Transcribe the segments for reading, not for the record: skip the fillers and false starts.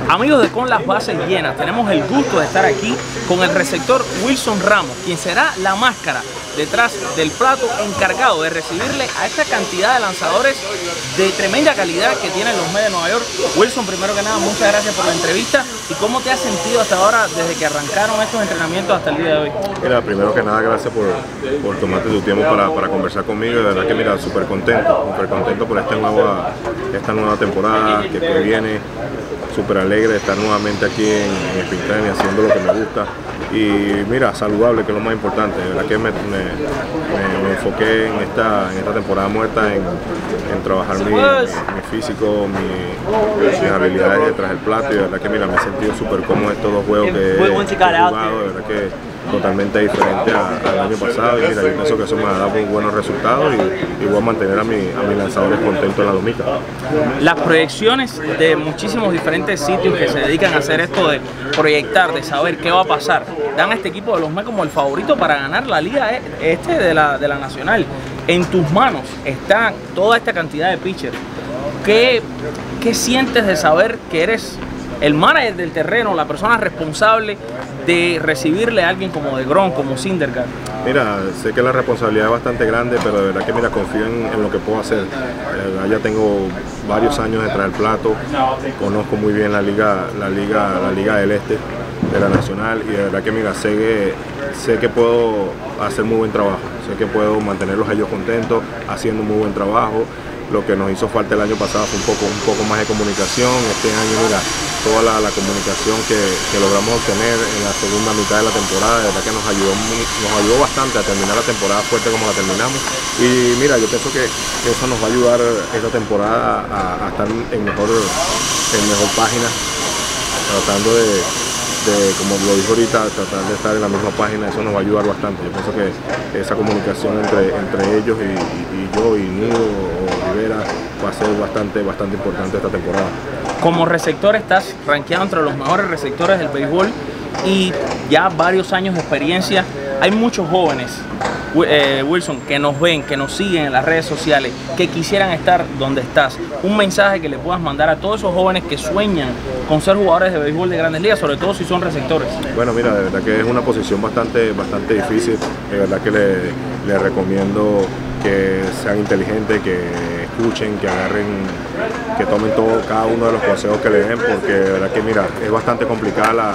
Amigos de Con las Bases Llenas, tenemos el gusto de estar aquí con el receptor Wilson Ramos, quien será la máscara detrás del plato encargado de recibirle a esta cantidad de lanzadores de tremenda calidad que tienen los Mets de Nueva York. Wilson, primero que nada, muchas gracias por la entrevista. ¿Y cómo te has sentido hasta ahora, desde que arrancaron estos entrenamientos hasta el día de hoy? Mira, primero que nada, gracias por tomarte tu tiempo para conversar conmigo. De verdad que, mira, súper contento por esta nueva temporada que viene. Súper alegre de estar nuevamente aquí en Spring Training haciendo lo que me gusta y mira, saludable, que es lo más importante. De verdad que me enfoqué en esta temporada muerta en trabajar mi físico, mis habilidades detrás del plato, y de verdad que, mira, me he sentido súper cómodo en estos dos juegos que he jugado. De verdad que totalmente diferente al año pasado, y mira, yo pienso que eso me ha dado muy buenos resultados y voy a mantener a mis lanzadores contentos en la lomita. Las proyecciones de muchísimos diferentes sitios que se dedican a hacer esto de proyectar, de saber qué va a pasar, dan a este equipo de los Mets como el favorito para ganar la liga de la Nacional. En tus manos está toda esta cantidad de pitchers. ¿Qué sientes de saber que eres el manager del terreno, la persona responsable de recibirle a alguien como DeGrom, como Syndergaard? Mira, sé que la responsabilidad es bastante grande, pero de verdad que, mira, confío en lo que puedo hacer. Ya tengo varios años detrás del plato, conozco muy bien la liga del Este, de la Nacional, y de verdad que, mira, sé que puedo hacer muy buen trabajo, sé que puedo mantenerlos a ellos contentos, haciendo muy buen trabajo. Lo que nos hizo falta el año pasado fue un poco más de comunicación. Este año, mira, toda la comunicación que logramos obtener en la segunda mitad de la temporada, de verdad que nos ayudó bastante a terminar la temporada fuerte como la terminamos. Y mira, yo pienso que eso nos va a ayudar esta temporada a estar en mejor página, tratando como lo dijo ahorita, tratar de estar en la misma página. Eso nos va a ayudar bastante. Yo pienso que esa comunicación entre ellos y yo y Nido o Rivera va a ser bastante importante esta temporada. Como receptor estás rankeado entre los mejores receptores del béisbol y ya varios años de experiencia. Hay muchos jóvenes, Wilson, que nos ven, que nos siguen en las redes sociales, que quisieran estar donde estás. Un mensaje que le puedas mandar a todos esos jóvenes que sueñan con ser jugadores de béisbol de Grandes Ligas, sobre todo si son receptores. Bueno, mira, de verdad que es una posición bastante difícil. De verdad que le recomiendo que sean inteligentes, que escuchen, que agarren, que tomen cada uno de los consejos que le den, porque de verdad que, mira, es bastante complicada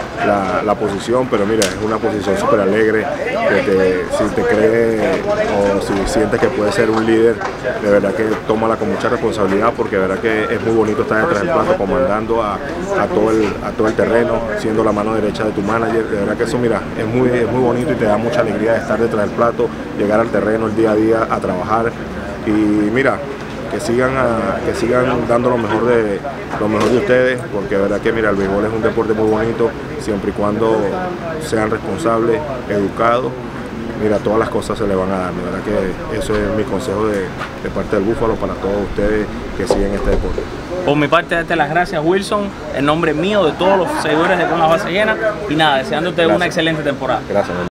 la posición, pero mira, es una posición súper alegre, si te crees o si sientes que puedes ser un líder, de verdad que tómala con mucha responsabilidad, porque de verdad que es muy bonito estar detrás del plato, comandando a todo el terreno, siendo la mano derecha de tu manager. De verdad que eso, mira, es muy bonito y te da mucha alegría de estar detrás del plato, llegar al terreno el día a día a trabajar, y mira, que sigan dando lo mejor de ustedes, porque de verdad que, mira, el béisbol es un deporte muy bonito, siempre y cuando sean responsables, educados. Mira, todas las cosas se le van a dar. De verdad que eso es mi consejo de parte del Búfalo para todos ustedes que siguen este deporte. Por mi parte, darte las gracias, Wilson, en nombre mío, de todos los seguidores de Con las Bases Llenas, y nada, deseándote una excelente temporada. Gracias.